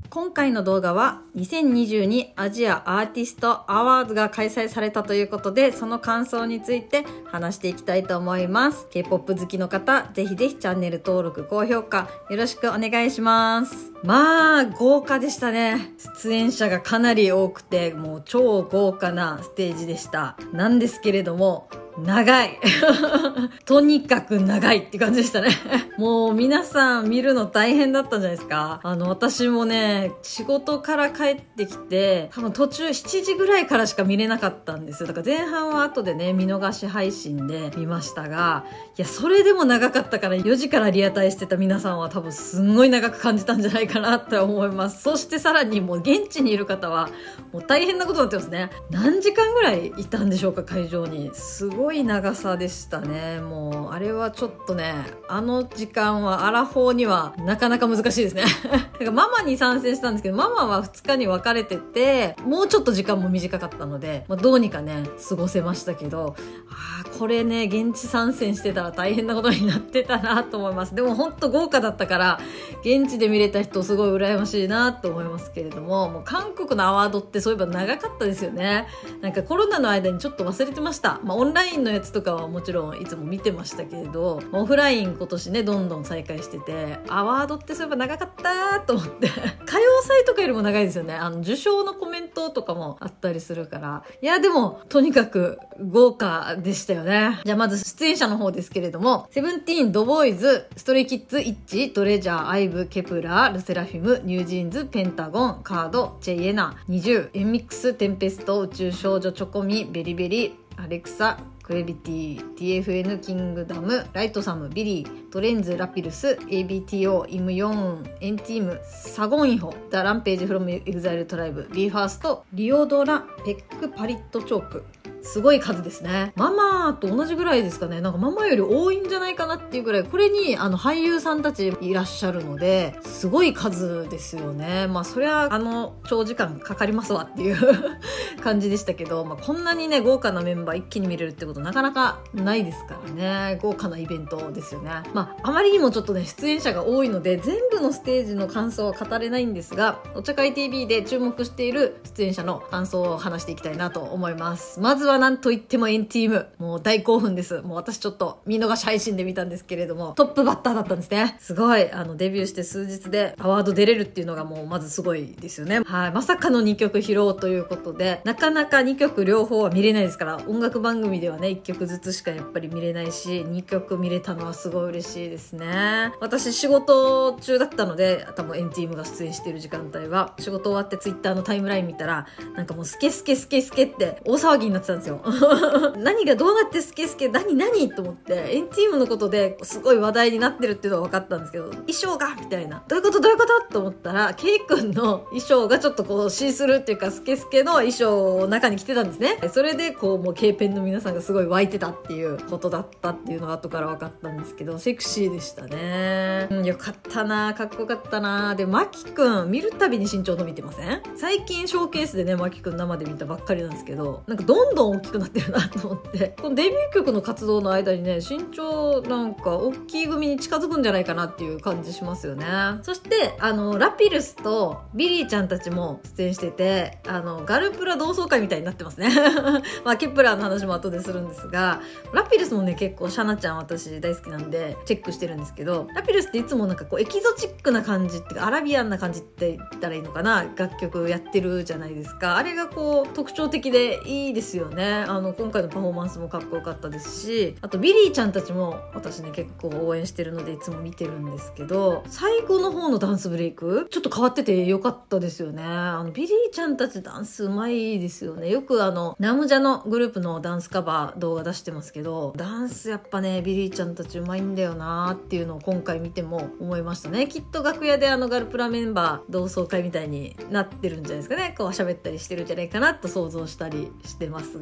今回の動画は2022アジアアーティストアワードが開催されたということで、その感想について話していきたいと思います。K-POP 好きの方、ぜひぜひチャンネル登録、高評価よろしくお願いします。まあ豪華でしたね。出演者がかなり多くて、もう超豪華なステージでした。なんですけれども、長いとにかく長いって感じでしたねもう皆さん見るの大変だったんじゃないですか。私もね、仕事から帰ってきて、多分途中7時ぐらいからしか見れなかったんですよ。だから前半は後でね、見逃し配信で見ましたが、いや、それでも長かったから、4時からリアタイしてた皆さんは多分すんごい長く感じたんじゃないかなって思います。そしてさらにもう現地にいる方は、もう大変なことになってますね。何時間ぐらいいたんでしょうか、会場に。すごい長さでしたね。もうあれはちょっとね、あの時間はアラフォーにはなかなか難しいですねだからママに参戦したんですけど、ママは2日に分かれてて、もうちょっと時間も短かったので、どうにかね過ごせましたけど、これね、現地参戦してたら大変なことになってたなと思います。でも本当豪華だったから、現地で見れた人すごい羨ましいなと思いますけれども、もう韓国のアワードってそういえば長かったですよね。なんかコロナの間にちょっと忘れてました。オンラインのやつとかはもちろんいつも見てましたけれど、オフライン今年ねどんどん再開してて、アワードってそういえば長かったと思って歌謡祭とかよりも長いですよね。受賞のコメントとかもあったりするから、いやでもとにかく豪華でしたよね。じゃあまず出演者の方ですけれども、セブンティーン、ドボーイズ、ストレイキッズ、イッチ、トレジャー、アイブ、ケプラー、ルセラフィム、ニュージーンズ、ペンタゴン、カード、チェイエナ、20、エンミックス、テンペスト、宇宙少女チョコミ、ベリベリ、アレクサ、クレビティ、TFN、キングダム、ライトサム、ビリー、トレンズ、ラピルス、ABTO、イムヨン、エンティーム、サゴンイホ、ダランページフロムエグザイルトライブ、ビーファースト、リオドラ、ペックパリットチョーク。すごい数ですね。ママと同じぐらいですかね。なんかママより多いんじゃないかなっていうぐらい、これに俳優さんたちいらっしゃるので、すごい数ですよね。そりゃ長時間かかりますわっていう感じでしたけど、こんなにね豪華なメンバー一気に見れるってことなかなかないですからね。豪華なイベントですよね。あまりにもちょっとね出演者が多いので、全部のステージの感想は語れないんですが、お茶会 TV で注目している出演者の感想を話していきたいなと思います。まずはなんといってもエンティーム、もう大興奮です。もう私ちょっと見逃し配信で見たんですけれども、トップバッターだったんですね。すごいデビューして数日でアワード出れるっていうのがもうまずすごいですよね。はい、まさかの2曲披露ということで、なかなか2曲両方は見れないですから、音楽番組ではね1曲ずつしかやっぱり見れないし、2曲見れたのはすごい嬉しいですね。私仕事中だったので、多分エンティームが出演している時間帯は、仕事終わってツイッターのタイムライン見たら、なんかもうスケスケスケスケって大騒ぎになってたんですよ何がどうなってスケスケ何と思って、エンティームのことですごい話題になってるっていうのは分かったんですけど、衣装がみたいな、どういうことと思ったら、ケイ君の衣装がちょっとこうシースルーっていうかスケスケの衣装を中に着てたんですね。それでこうもう K ペンの皆さんがすごい湧いてたっていうことだったっていうのが後から分かったんですけど、セクシーでしたね。よかったな、かっこよかったな。で、マキ君見るたびに身長伸びてません？最近ショーケースでねマキ君生で見たばっかりなんですけど、なんかどんどん大きくなってるなと思って、このデビュー曲の活動の間にね、身長なんか大きい組に近づくんじゃないかなっていう感じしますよね。そしてラピルスとビリーちゃんたちも出演してて、ガルプラ同窓会みたいになってますねケプラーの話も後でするんですが、ラピルスもね結構シャナちゃん私大好きなんでチェックしてるんですけど、ラピルスっていつもなんかこうエキゾチックな感じっていうか、アラビアンな感じって言ったらいいのかな、楽曲やってるじゃないですか。あれがこう特徴的でいいですよね。今回のパフォーマンスもかっこよかったですし、あとビリーちゃんたちも私ね結構応援してるのでいつも見てるんですけど、最後の方のダンスブレイクちょっと変わっててよかったですよね。ビリーちゃんたちダンスうまいですよね。よくナムジャのグループのダンスカバー動画出してますけど、ダンスやっぱねビリーちゃんたちうまいんだよなっていうのを今回見ても思いましたね。きっと楽屋でガルプラメンバー同窓会みたいになってるんじゃないですかね。こう喋ったりしてるんじゃないかなと想像したりしてますが、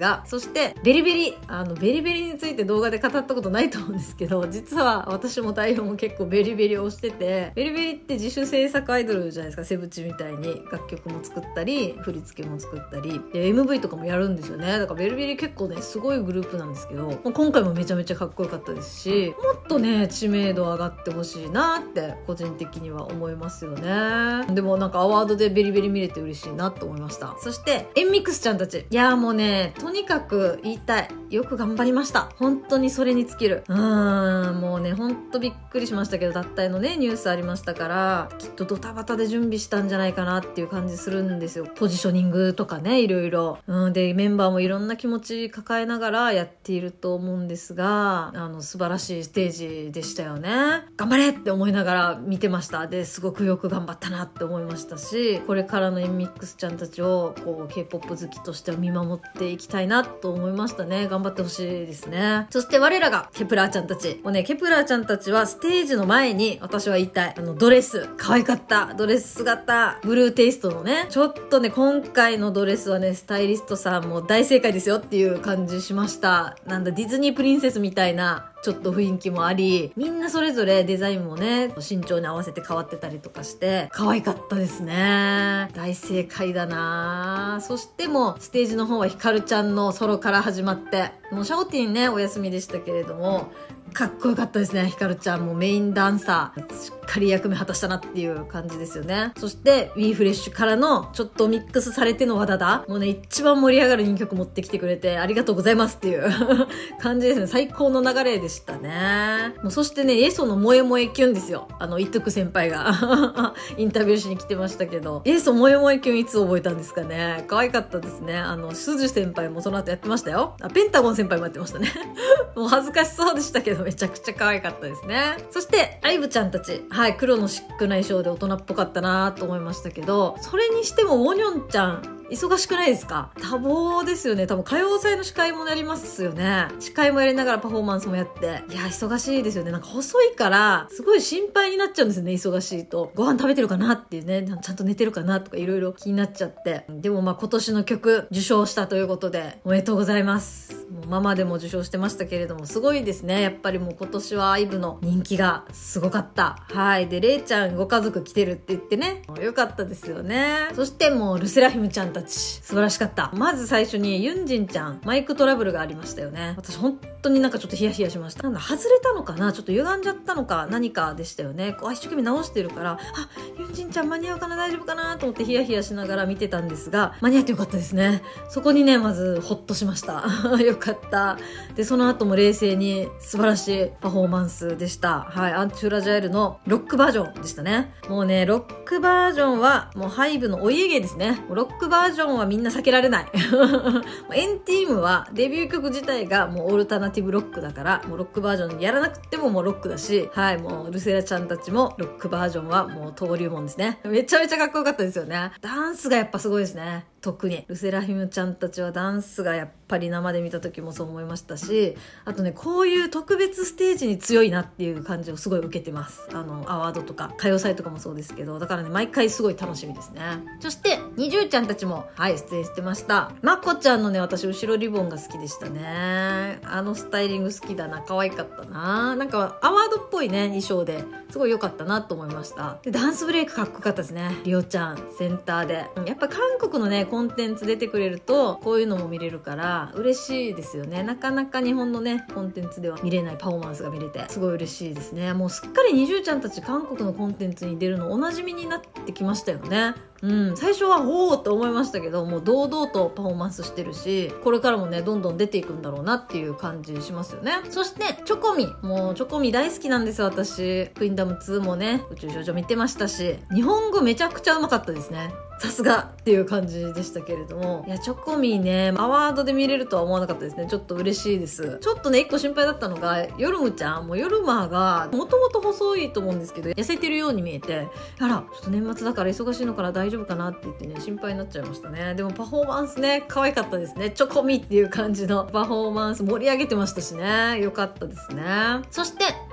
が、そしてベリベリ、ベリベリについて動画で語ったことないと思うんですけど、実は私も太陽も結構ベリベリをしてて、ベリベリって自主制作アイドルじゃないですか。セブチみたいに楽曲も作ったり振り付けも作ったりで MV とかもやるんですよね。だからベリベリ結構ねすごいグループなんですけど、今回もめちゃめちゃかっこよかったですし、もっとね知名度上がってほしいなって個人的には思いますよね。でもなんかアワードでベリベリ見れて嬉しいなと思いました。そしてエンミックスちゃんたち、いやーもうねとにかく言いたい、よく頑張りました。本当にそれに尽きる。もうねほんとびっくりしましたけど、脱退のねニュースありましたから、きっとドタバタで準備したんじゃないかなっていう感じするんですよ。ポジショニングとかね、いろいろ。でメンバーもいろんな気持ち抱えながらやっていると思うんですが、素晴らしいステージでしたよね。頑張れって思いながら見てました。ですごくよく頑張ったなって思いましたし、これからのエンミックスちゃんたちをこう K-POP 好きとしては見守っていきたいなと思いましたね。頑張ってほしいですね。そして我らがケプラーちゃんたち、もうねケプラーちゃんたちはステージの前に私は言いたい、ドレス可愛かった。ドレス姿ブルーテイストのね、ちょっとね今回のドレスはねスタイリストさんも大正解ですよっていう感じしました。なんだディズニープリンセスみたいなちょっと雰囲気もあり、みんなそれぞれデザインもね身長に合わせて変わってたりとかして可愛かったですね。大正解だな。そしてもうステージの方はヒカルちゃんのソロから始まって、もうシャオティンねお休みでしたけれどもかっこよかったですね。ヒカルちゃんもメインダンサーしっかり役目果たしたなっていう感じですよね。そしてウィーフレッシュからのちょっとミックスされての和田だ、もうね一番盛り上がる2曲持ってきてくれてありがとうございますっていう感じですね。最高の流れでしたね。もうそしてねエソの萌え萌えキュンですよ。イットク先輩がインタビューしに来てましたけど、エソ萌え萌えキュンいつ覚えたんですかね。可愛かったですね。スジ先輩もその後やってましたよ。ペンタゴン先輩もやってましたねもう恥ずかしそうでしたけどめちゃくちゃ可愛かったですね。そしてアイブちゃんたち、はい、黒のシックな衣装で大人っぽかったなと思いましたけど、それにしてもウォニョンちゃん忙しくないですか？多忙ですよね。多分歌謡祭の司会もやりますよね。司会もやりながらパフォーマンスもやって、いや忙しいですよね。なんか細いからすごい心配になっちゃうんですよね。忙しいとご飯食べてるかなっていうね、ちゃんと寝てるかなとかいろいろ気になっちゃって、でもまあ今年の曲受賞したということでおめでとうございます。もうママでも受賞してましたけれどもすごいですね。やっぱりもう今年はアイブの人気がすごかった。はい。でレイちゃんご家族来てるって言ってね、よかったですよね。そしてもうルセラヒムちゃんたち素晴らしかった。まず最初にユンジンちゃんマイクトラブルがありましたよね。私本当になんかちょっとヒヤヒヤしました。なんだ外れたのかな、ちょっと歪んじゃったのか何かでしたよね。こう一生懸命直してるから、ユンジンちゃん間に合うかな大丈夫かなと思ってヒヤヒヤしながら見てたんですが、間に合ってよかったですね。そこにねまずホッとしましたよかった。でその後も冷静に素晴らしいパフォーマンスでした。はい。アンチフラジャイルのロックバージョンでしたね。もうねロックバージョンはもうハイブのお家芸ですね。ロックバージョンはみんな避けられないエンティームはデビュー曲自体がもうオルタナティブロックだから、もうロックバージョンやらなくてももうロックだし、はい、もうルセラちゃんたちもロックバージョンはもう登竜門ですね。めちゃめちゃかっこよかったですよね。ダンスがやっぱすごいですね。特にルセラヒムちゃんたちはダンスがやっぱり生で見た時もそう思いましたし、あとねこういう特別ステージに強いなっていう感じをすごい受けてます。アワードとか歌謡祭とかもそうですけど、だからね毎回すごい楽しみですね。そしてニジューちゃんたちもはい出演してました。マコちゃんのね私後ろリボンが好きでしたね。スタイリング好きだな、可愛かったな。なんかアワードっぽいね衣装ですごい良かったなと思いました。でダンスブレイクかっこよかったですね。リオちゃんセンターで、やっぱ韓国のねコンテンツ出てくれるとこういうのも見れるから嬉しいですよね。なかなか日本のねコンテンツでは見れないパフォーマンスが見れてすごい嬉しいですね。もうすっかりニジューちゃんたち韓国のコンテンツに出るのおなじみになってきましたよね。最初はおーって思いましたけど、もう堂々とパフォーマンスしてるし、これからもねどんどん出ていくんだろうなっていう感じしますよね。そしてチョコミ、もうチョコミ大好きなんですよ私。クインダム2もね宇宙少女見てましたし、日本語めちゃくちゃうまかったですね。さすがっていう感じでしたけれども、いやチョコミーねアワードで見れるとは思わなかったですね。ちょっと嬉しいです。ちょっとね一個心配だったのがヨルムちゃん、もうヨルマーがもともと細いと思うんですけど痩せてるように見えて、あらちょっと年末だから忙しいのかな大丈夫かなって言ってね心配になっちゃいましたね。でもパフォーマンスね可愛かったですね。チョコミーっていう感じのパフォーマンス盛り上げてましたしね、よかったですね。そして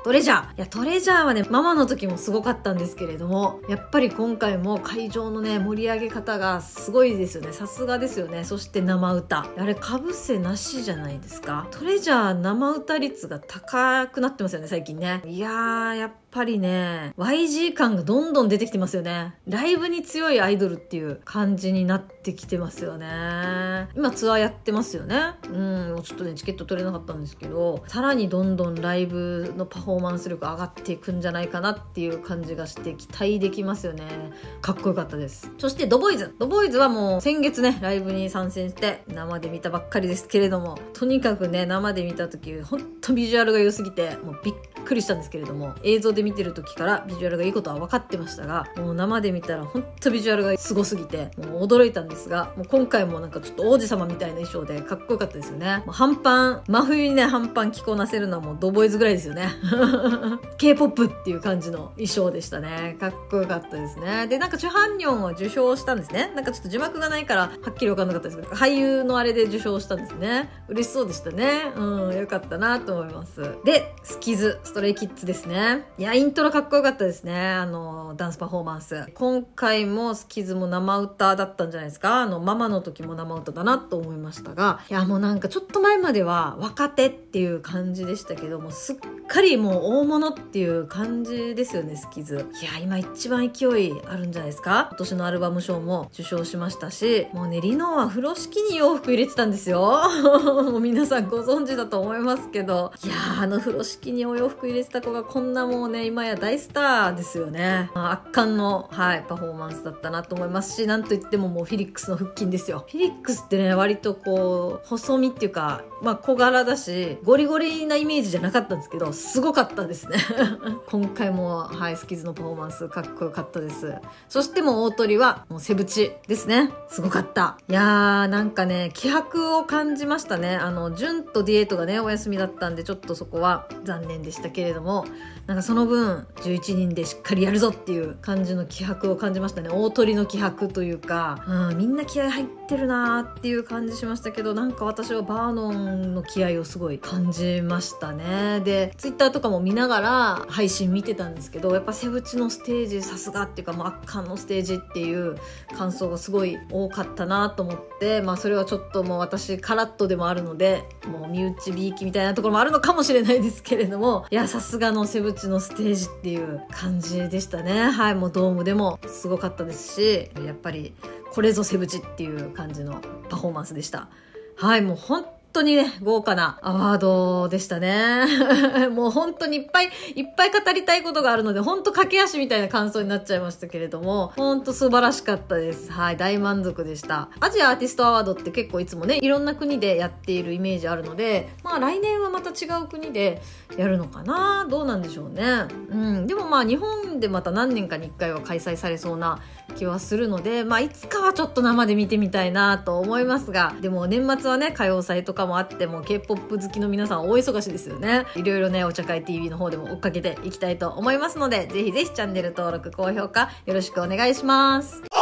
トレジャー。いや、トレジャーはね、ママの時もすごかったんですけれども、やっぱり今回も会場のね、盛り上げ方がすごいですよね。さすがですよね。そして生歌。あれ、かぶせなしじゃないですか。トレジャー生歌率が高くなってますよね、最近ね。いやー、やっぱりね、YG 感がどんどん出てきてますよね。ライブに強いアイドルっていう感じになってきてますよね。今ツアーやってますよね。もうちょっとね、チケット取れなかったんですけど、さらにどんどんライブのパフォーマンス力上がっていくんじゃないかなっていう感じがして期待できますよね。かっこよかったです。そしてドボイズ。ドボイズはもう先月ね、ライブに参戦して生で見たばっかりですけれども、とにかくね、生で見た時、ほんとビジュアルが良すぎて、もうびっくりしたんですけれども、映像で見てる時からビジュアルがいいことは分かってましたが、もう生で見たらほんとビジュアルがすごすぎて、もう驚いたんですが、もう今回もなんかちょっと王子様みたいな衣装でかっこよかったですよね。もう半パン、真冬にね、半パン着こなせるのはもうドボイズぐらいですよね。K-POP っていう感じの衣装でしたね。かっこよかったですね。で、なんかチュハンニョンは受賞したんですね。なんかちょっと字幕がないからはっきり分かんなかったですけど、俳優のあれで受賞したんですね。嬉しそうでしたね。よかったなと思います。で、スキズ、ストレイキッズですね。いや、イントロかっこよかったですね。ダンスパフォーマンス。今回もスキズも生歌だったんじゃないですか。ママの時も生歌だなと思いましたが、いや、もうなんかちょっと前までは若手っていう感じでしたけども、すっかりもう大物っていう感じですよね、スキズ。いや、今一番勢いあるんじゃないですか。今年のアルバム賞も受賞しましたし、もうね、リノは風呂敷に洋服入れてたんですよ。もう皆さんご存知だと思いますけど、いやー、風呂敷にお洋服入れてた子がこんなもうね、今や大スターですよね。圧巻の、パフォーマンスだったなと思いますし、なんといってももうフィリックスの腹筋ですよ。フィリックスってね、割とこう、細身っていうか、小柄だし、ゴリゴリなイメージじゃなかったんですけど、すごかったですね。今回も、スキズのパフォーマンスかっこよかったです。そしてもう大鳥は、もうセブチですね。すごかった。いやー、なんかね、気迫を感じましたね。ジュンとディエートがね、お休みだったんで、ちょっとそこは残念でしたけれども、なんかその分、11人でしっかりやるぞっていう感じの気迫を感じましたね。大鳥の気迫というか、みんな気合入ってるなーっていう感じしましたけど、なんか私はバーノンの気合をすごい感じましたね。で、ツイッターとかも見ながら配信見てたんですけど、やっぱセブチのステージさすがっていうか、もう圧巻のステージっていう感想がすごい多かったなと思って、それはちょっともう私カラッとでもあるので、もう身内びいきみたいなところもあるのかもしれないですけれども、いや、さすがのセブチのステージっていう感じでしたね。もうドームでもすごかったですし、やっぱりこれぞセブチっていう感じのパフォーマンスでした。もう本当にね、豪華なアワードでしたね。もう本当にいっぱい語りたいことがあるので、本当駆け足みたいな感想になっちゃいましたけれども、本当素晴らしかったです。大満足でした。アジアアーティストアワードって結構いつもね、いろんな国でやっているイメージあるので、来年はまた違う国でやるのかな、どうなんでしょうね。でも日本でまた何年かに1回は開催されそうな気はするので、いつかはちょっと生で見てみたいなと思いますが、でも年末はね、歌謡祭とかもあっても K-POP 好きの皆さん大忙しですよね。いろいろね、お茶会 TV の方でも追っかけていきたいと思いますので、ぜひぜひチャンネル登録、高評価よろしくお願いします。